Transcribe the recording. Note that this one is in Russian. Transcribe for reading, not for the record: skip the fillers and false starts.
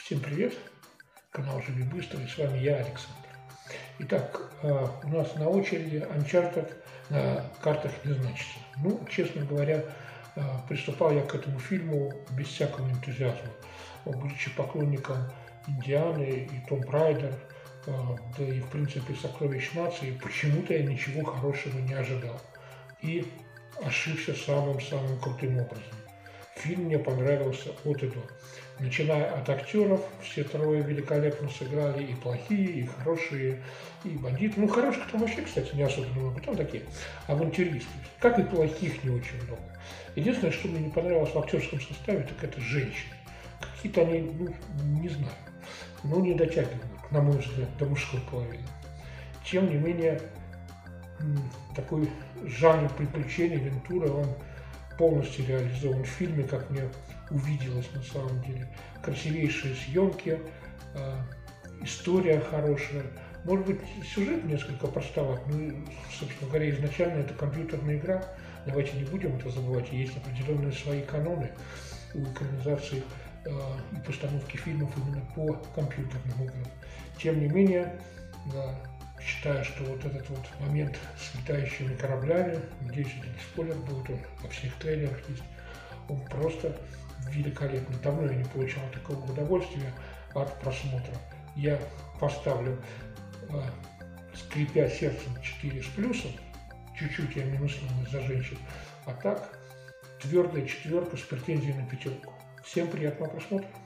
Всем привет! Канал «Живи быстро» и с вами я, Александр. Итак, у нас на очереди Uncharted на картах не значится. Ну, честно говоря, приступал я к этому фильму без всякого энтузиазма. Будучи поклонником Индианы и Tomb Raider, да и в принципе «Сокровищ нации», почему-то я ничего хорошего не ожидал. И ошибся самым-самым крутым образом. Фильм мне понравился от и до. Начиная от актеров, все трое великолепно сыграли, и плохие, и хорошие, и бандиты. Ну, хороших там вообще, кстати, не особенно много, там такие авантюристы. Как и плохих не очень много. Единственное, что мне не понравилось в актерском составе, так это женщины. Какие-то они, ну, не знаю, ну, не дотягивают, на мой взгляд, до мужской половины. Тем не менее, такой жанр приключений, авантюры, он полностью реализован в фильме, как мне увиделось на самом деле. Красивейшие съемки, история хорошая. Может быть, сюжет несколько простоват, но, собственно говоря, изначально это компьютерная игра. Давайте не будем это забывать. Есть определенные свои каноны у экранизации и постановки фильмов именно по компьютерным играм. Тем не менее, считаю, что вот этот вот момент с летающими кораблями, надеюсь, это не спойлер будет, он во всех трейлерах есть, он просто великолепный. Давно я не получал такого удовольствия от просмотра. Я поставлю, скрипя сердцем, 4 с плюсом, чуть-чуть я минуснул из-за женщин, а так твердая четверка с претензией на 5. Всем приятного просмотра.